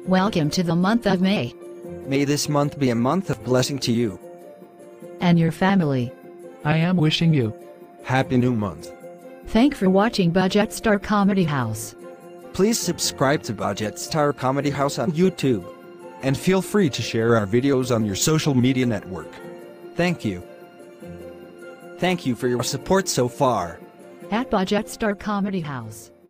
Welcome to the month of May. May this month be a month of blessing to you. And your family. I am wishing you Happy New Month. Thank for watching Bodjetstar Comedy House. Please subscribe to Bodjetstar Comedy House on YouTube. And feel free to share our videos on your social media network. Thank you. Thank you for your support so far. At Bodjetstar Comedy House.